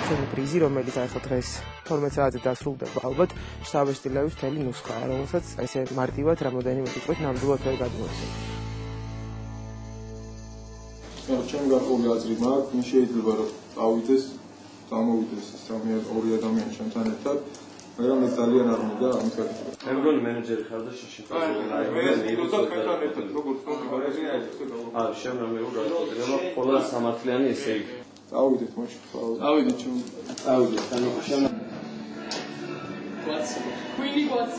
ჩვენი პრიზი, რომელიც ახლა დღეს 12 საათზე დასრულდება, ალბათ შტაბის სტილების მთელი ნუსხაა, რომელსაც ესე მარტივად რამოდენიმე კითხვით ნამდვილად ვერ გადმოვიცემ. ჩემი გარკვეული აზრი მაქვს, მე შეიძლება რომ წამოვიდეს სამი-ორი ადამიანი ჩემთან ერთად, მაგრამ ეს ძალიან არ მინდა ამის გაკეთება. მე მგონი მენეჯერი ხარ და შეშიფრე. შემდგომ მე უბრალოდ ყველა სამართლიანი ესე იგი. წავიდეთ მაშინ. წავიდეთ ჩემ. წავიდეთ, ანუ შემდგომ. What's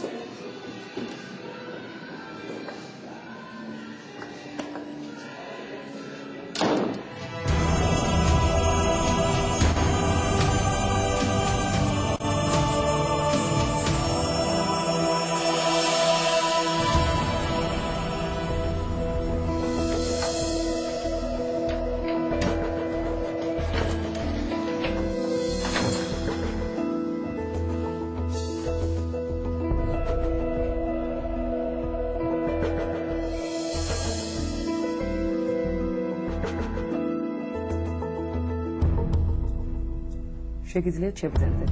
შეგიძლიათ შეგრძელდეთ.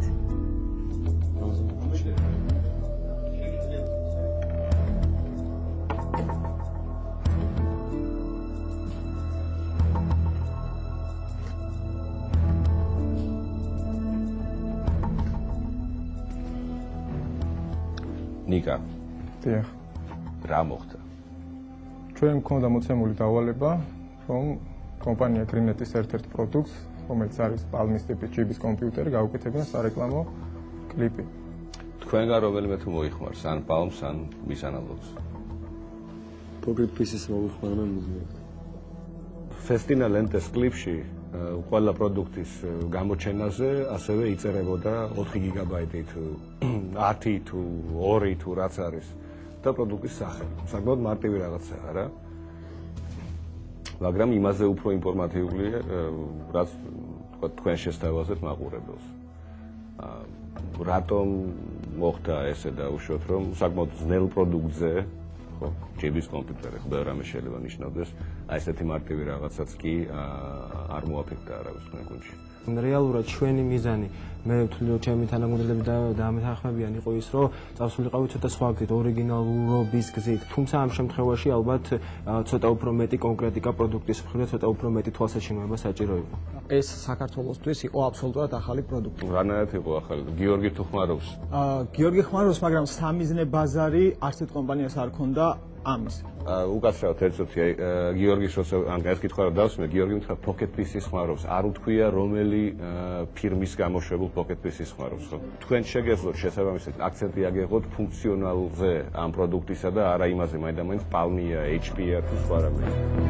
ნიკა. დიახ. რა მოხდა? ჩვენ მქონდა მოცემული დავალება, რომ კომპანია Greennet-ის ერთ-ერთ პროდუქტს, რომელიც არის პალმის ტიპის ჯიბის კომპიუტერი, გაუკეთებინა სარეკლამო კლიპი. თქვენგან რომელიმე თუ მოიხმარს, ან პალმს, ან მის ანალოგს? Pocket Pieces მოიხმარებენ მიზნად. Festina Lentes კლიპში ყველა პროდუქტის გამოჩენაზე ასევე იწერებოდა 4 გიგაბაიტით, 10 თუ 2 თუ რაც არის და პროდუქტის სახე. საკმაოდ მარტივი რაღაცაა რა. მაგრამ იმაზე უფრო ინფორმატიულია, რაც თქვა თქვენ შესთავაზეთ მაყურებელს. რატომ მოხდა ესე და უშუალოდ რომ საკმაოდ ძნელ პროდუქტზე, ხო, ჯიბის კომპიუტერი, ხო, რამე შეიძლება ნიშნავდეს, აი ესეთი მარტივი რაღაცაც კი არ მოაფექტა არავის თქვენ გუნდში. რეალურად ჩვენი მიზანი მე ვთვლი რომ ჩემი თანამედროვე და ამეთანხმებიან იყო ის რომ წავსულიყავი ცოტა სხვა გზით ორიგინალურობის გზით თუმცა ამ შემთხვევაში ალბათ ცოტა უფრო მეტი კონკრეტიკა პროდუქტის მხრიდან ცოტა უფრო მეტი თვალსაჩინოება საჭირო იყო ეს საქართველოსთვის იყო აბსოლუტურად ახალი პროდუქტი რანაირად იყო ახალი გიორგი თუ ხმარობს გიორგი ხმარობს მაგრამ სამიზნე ბაზარი არც ერთ კომპანიას არ ქონდა ამის უკაცრავად ერთერთი გიორგის როცა ან ეს კითხვა რა დავსმე გიორგი მითხრა Pocket Pieces ხმარობს არ უთქვია რომელი ფირმის გამოშვებულ Pocket Pieces ხმარობს ხო თქვენ შეგეძლოთ შესაბამისად აქცენტი აგეღოთ ფუნქციონალზე ამ პროდუქტისა და არა იმაზე მაინდა-მაინც Palmia, HP-ა თუ სხვა რამე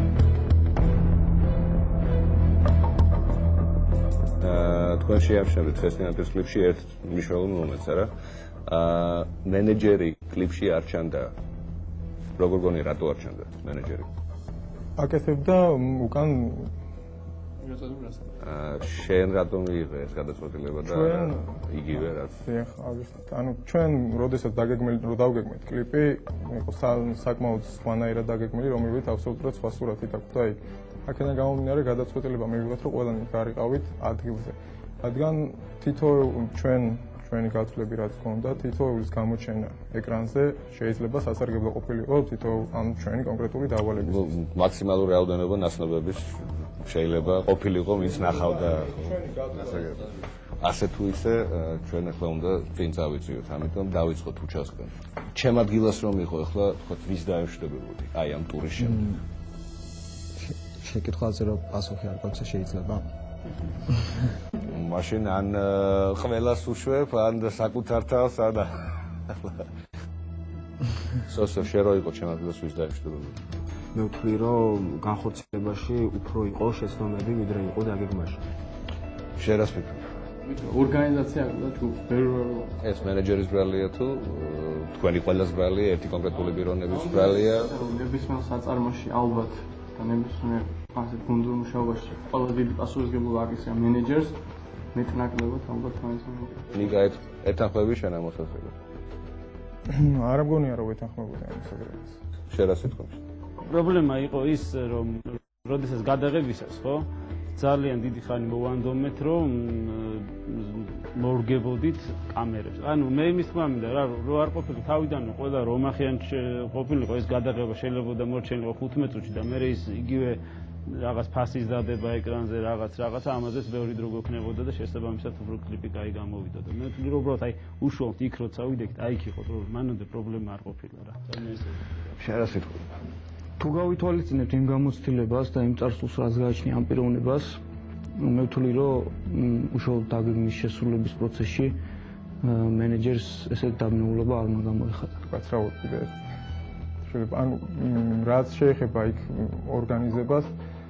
თქვენ შეამჩნევთ ფესტინალის კლიპში ერთ მნიშვნელოვან მომენტს არა მენეჯერი კლიპში არ ჩანდა როგორ გონი რატო არ ჩანდა მენეჯერი? აკეთებდა უკან შენ რატომ მიიღე ეს გადაწყვეტილება და იგივე რაც? დიახ, აღიშვათ. ანუ ჩვენ როდესაც დავგეგმეთ კლიპი, იყო საკმაოდ სხვანაირად დაგეგმილი, რომელშიც აბსოლუტურად სხვა სურათი დაგვდა იქ. აქედან გამომდინარე გადაწყვეტილება მივიღეთ, რომ ყველანი გარიყავით ადგილზე. რადგან თითო ჩვენი გაცვლები რაც ჰქონდა, თითოეულის გამოჩენა ეკრანზე შეიძლება სასარგებლო ყოფილიყო თითოეულ ამ ჩვენი კონკრეტული დავალების. მაქსიმალური რაოდენობა ნაცნობების შეიძლება ყოფილიყო, ვინც ნახავდა გასაგებად. ასე თუ ისე ჩვენ ახლა უნდა წინ წავიწიოთ, ამიტომ დავიწყოთ უჩასკენ. ჩემ ადგილას რომ იყო, ახლა თქვა ვის დაევშლებოდი აი ამ ტურის შემდეგ. შეკითხვაზე რომ პასუხი არ გაქვს შეიძლება? მაშინ ან ყველას უშვებ, ან საკუთარ თავს, ან სოსო შერო იყო ჩემ ადგილას ვის დაევშლებოდი. მე ვთვლი რომ განხორციელებაში უფრო იყო შეცდომები, ვიდრე იყო დაგეგმაში. შენ რას ფიქრობ? ორგანიზაცია და ჯგუფი ეს მენეჯერის ბრალია თუ თქვენი ყველას ბრალია, ერთი კონკრეტული პიროვნების ბრალია? ნებისმიერ საწარმოში ალბათ და ნებისმიერ ასეთ გუნდურ მუშაობაში ყველა დიდი პასუხისმგებლობა აკისრია მენეჯერს, მეტნაკლებად ალბათ მაინც-მაინც. ნიკა ეთანხმები შენ ამ მოსაზრებას? არ მგონია რომ ეთანხმებოდი ამ მოსაზრებას. შენ რა სიტყვებს? პრობლემა იყო ის რომ როდესაც გადაღებისას ხო ძალიან დიდი ხანი მოვანდომეთ, რომ მორგებოდით კამერებს. ანუ მე იმის თქმა მინდა რა, რო არ ყოფილი თავიდანვე ყველა რომახიან ყოფილიყო ეს გადაღება შეიძლება მორჩენილიყო 15 წუთში და მე ის იგივე რაღაც ფასის დადება ეკრანზე რაღაცა ამაზეც ბევრი დრო გქნებოდა და შესაბამისად უფრო კლიპი კაი გამოვიდა და მე ვთვლი რომ უბრალოდ აი უშუალოდ იქ როცა ვიდექით აი იქ იყო რომ მანამდე პრობლემა არ ყოფილა რა. შენ რა სიტყვა? თუ გავითვალისწინებთ იმ გამოცდილებას და იმ წარსულს რაც გააჩნია ამ პიროვნებას, მე ვთვლი რომ უშუალოდ დაგეგმვის შესრულების პროცესში მენეჯერს ესეთ დაბნეულობა არ უნდა გამოეხატა. კაცრავად კიდე ეს შეიძლება ანუ რაც შეეხება იქ ორგანიზებას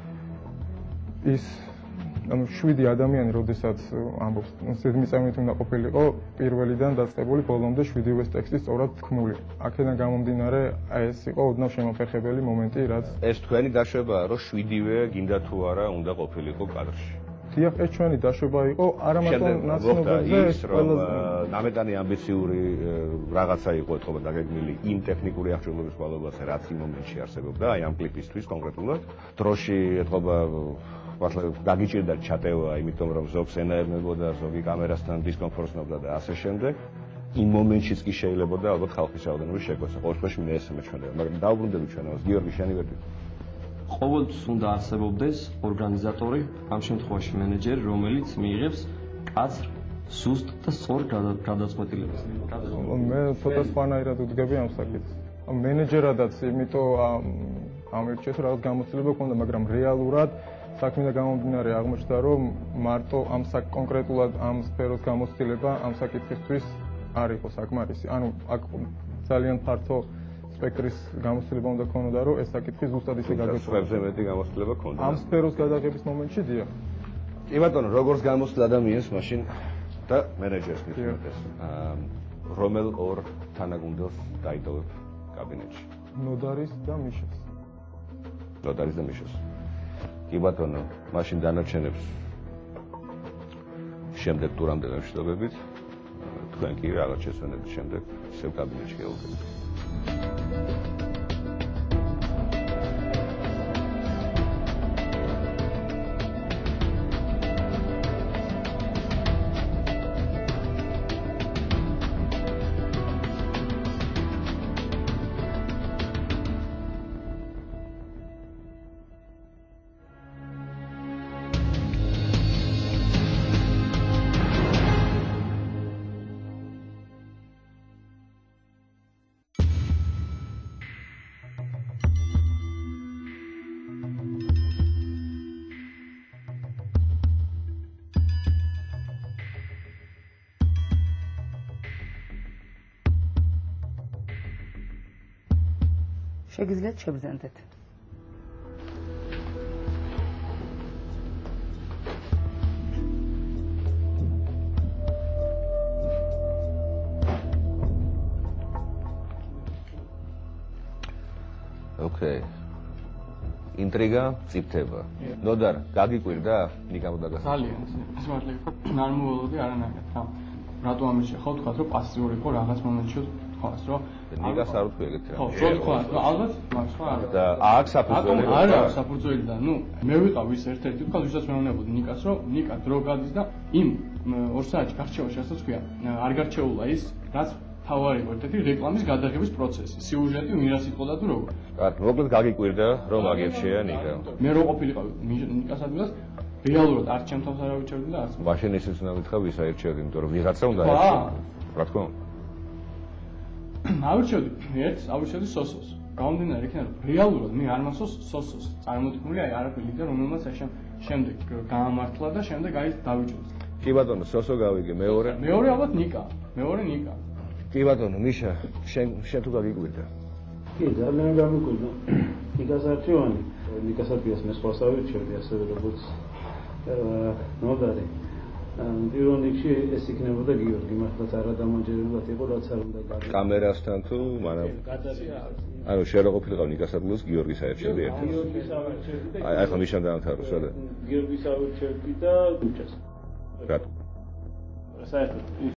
ის ანუ 7 ადამიანი როდესაც ამბობს ზედმიწევნით უნდა ყოფილიყო პირველიდან დაწყებული ბოლომდე 7-ვე ტექსტი სწორად თქმული. აქედან გამომდინარე აი ეს იყო ოდნავ შემოფერხებელი მომენტი რაც ეს თქვენი დაშვებაა რომ 7-ვე გინდა თუ არა უნდა ყოფილიყო კადრში. დიახ, ეს ჩვენი დაშვება იყო, არა მარტო ნაცნობებზე, ეს ყველაზე ნამეტანი ამბიციური რაღაცა იყო ეთქობა დაგეგმილი იმ ტექნიკური აღჭურვილობის ხვალობაზე, რაც იმ მომენტში არსებობდა, აი ამ კლიპისთვის კონკრეტულად. დროში ეთქობა დაგიჭირდა ჩატევა, იმიტომ რომ ზოგს ენაერნებოდა, ზოგი კამერასთან დისკომფორტსნობდა და ასე შემდეგ. იმ მომენტშიც კი შეიძლება და ალბათ ხალხის რაოდენობის შეგვეცა. ყოველ შემთხვევაში მე ესე მეჩვენება, მაგრამ დაუბრუნდები ჩვენავს. გიორგი, შენი ვერდი. ყოველთვის უნდა არსებობდეს ორგანიზატორი, ამ შემთხვევაში მენეჯერი, რომელიც მიიღებს კაცრ, სუსტ და სწორ გადაწყვეტილებას. მე ცოტა სხვანაირად ვდგები ამ საკითხს. მენეჯერადაც იმიტომ ამერჩიეთ რაღაც გამოცდილება ქონდა, მაგრამ რეალურად საქმიდან გამომდინარე აღმოჩნდა, რომ მარტო ამ კონკრეტულად ამ სფეროს გამოცდილება ამ საკითხისთვის არ იყო საკმარისი. ანუ აქ ძალიან ფართო სპექტრის გამოცდილება უნდა ქონოდა, რომ ეს საკითხი ზუსტად ისე გაგეცვალა. სფეროზე მეტი გამოცდილება ქონდა. ამ სფეროს გადაღების მომენტში დიახ. კი ბატონო, როგორც გამოცდილ ადამიანს მაშინ და მენეჯერს მithmetes. რომელ ორ თანაგუნდელს დაიდოვებ კაბინეტში? ნოდარის და მიშას. ნოდარის და მიშას. კი ბატონო, მაშინ დანარჩენებს შემდეგ ტურამდე მშვიდობებით. თქვენ კი რაღაც შესვენების შემდეგ ისევ კაბინეტში გეუღებით. შეგიძლიათ შეგრძანდეთ. ოკეი. ინტრიგა წიფთება. ნოდარ, გაგიკვირდა? ნიკამ დაგასა. ძალიან, ეს მართლა არ მოვალოდი არანაირად რა. რატო ამის შეხავ თქვა რომ პასიური იყო რაღაც მომენტში თქვას რომ ნიკას არ ვთქვი ეგეთი რა. ხო, რო თქვა, ალბათ მაგ სხვა არა. და აქ საფუძველი არა, საფუძველი და ნუ მე ვიყავ ის ერთ-ერთი თქვა, ვისაც მეუბნებოდი ნიკას რომ ნიკა დრო გადის და იმ 2 საათში გარჩევაში ასე თქვია, არ გარჩეულა ის, რაც თავარი იყო ერთ-ერთი რეკლამის გადაღების პროცესი, სიუჟეტი ვინას იყოდა თუ როგორ. კარგი, მოკლედ გაგიკვირდა რომ აგერჩია ნიკა. მე რო ყოფილიყავ ნიკას ადგილას რეალურად არ ჩემთავს არ ავიჩერდი და არც. მაშინ ისიც უნდა ვითხავ ვის აერჩევდი, იმიტომ რომ ვიღაცა უნდა აერჩიო. რა თქმა უნდა. ავირჩევდი ერთს, ავირჩევდი სოსოს. გამომდინარე იქიდან რომ რეალურად მე არ მასოს სოსოს. წარმოტყმული აი არაფერი და რომელმაც აი შემდეგ გაამართლა და შემდეგ აი დავიჭრა. კი ბატონო, სოსო გავიგე, მეორე ალბათ ნიკა. მეორე ნიკა. კი ბატონო, მიშა, შენ თუ გაგიკვირდა? კი, ძალიან გამიკვირდა. ნიკას არჩევანი, ნიკას არჩევას მე სხვას ავირჩევდი ასევე როგორც ნოდარი. პირველ რიგში ეს იქნებოდა გიორგი, მართლაც არა დამაჯერებლად იყო, რაც არ უნდა გაიგო. კამერასთან თუ მანამ ანუ შენ რო ყოფილიყავ ნიკას ადგილას გიორგის აერჩევდი ერთად. გიორგის ავირჩევდი და აი ხა მიშან დაამთავროს, რა? გიორგის ავირჩევდი და გუჩას. რატო? საერთოდ